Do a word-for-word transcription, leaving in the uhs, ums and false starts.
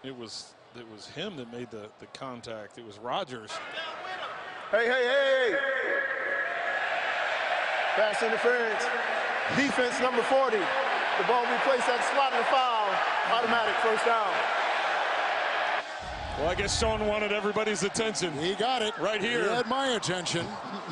it was it was him that made the, the contact. It was Rogers. Hey, hey, hey! Pass interference. Defense number forty. The ball will be placed at the spot of the foul. Automatic first down. Well, I guess Shawn wanted everybody's attention. He got it. Right here. He had my attention.